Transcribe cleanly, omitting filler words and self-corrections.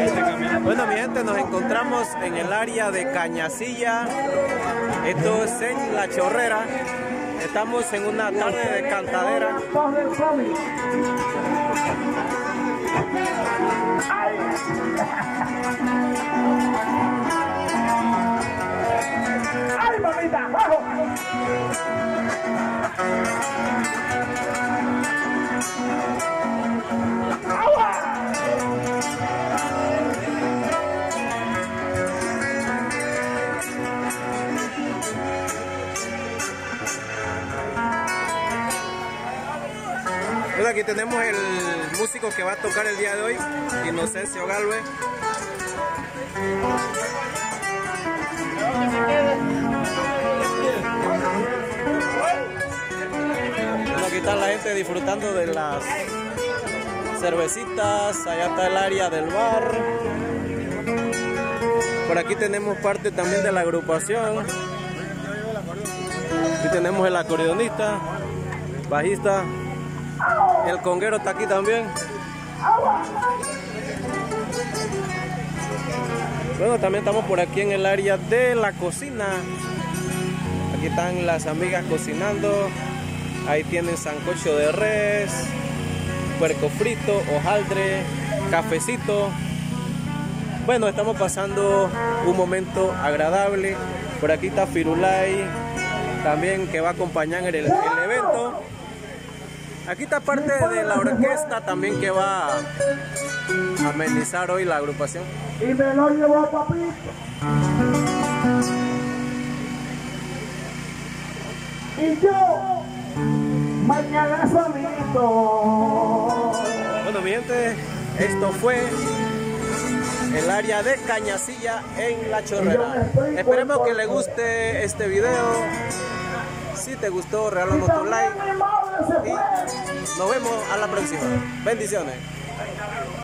Bueno, mi gente, nos encontramos en el área de Cañasilla. Esto es en La Chorrera. Estamos en una tarde de cantadera. ¡Ay, mamita! ¡Abajo! ¡Agua! Bueno, aquí tenemos el músico que va a tocar el día de hoy, Inocencio Galvez. Bueno, aquí está la gente disfrutando de las cervecitas. Allá está el área del bar. Por aquí tenemos parte también de la agrupación. Aquí tenemos el acordeonista, bajista. El conguero está aquí también. Bueno, también estamos por aquí en el área de la cocina. Aquí están las amigas cocinando. Ahí tienen sancocho de res, puerco frito, hojaldre, cafecito. Bueno, estamos pasando un momento agradable. Por aquí está Firulay también, que va a acompañar el evento. Aquí está parte de la orquesta también, que va a amenizar hoy la agrupación. Y me lo llevo a papito. Y yo mañana solito. Bueno, mi gente, esto fue el área de Cañasilla en La Chorrera. Esperemos que les guste este video. Si te gustó, regálanos tu like. Y nos vemos a la próxima. Bendiciones.